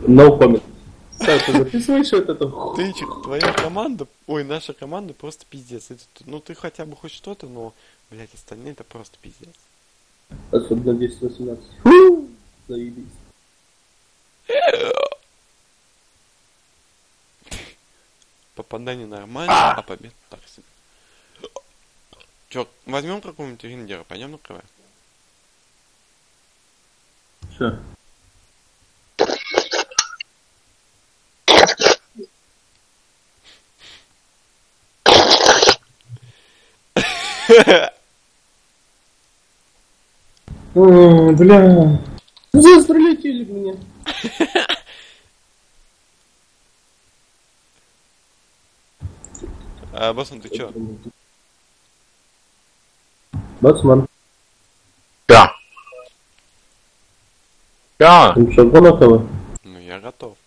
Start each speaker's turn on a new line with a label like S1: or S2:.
S1: No comment. Саша, записываешь вот эту?
S2: Ты, твоя команда, ой, наша команда просто пиздец. Ну ты хотя бы хоть что-то, но, блядь, остальные это просто пиздец.
S1: Особенно 10-18. Фу! Заебись.
S2: Попадание нормально, а побед так себе. Чё, возьмем какого-нибудь рендера, пойдем накрывать.
S1: Все. Бля. Застрелили меня.
S2: Боссон, ты чё?
S1: Бацман.
S3: Да.
S1: Ты что, готовы?
S2: Ну я готов.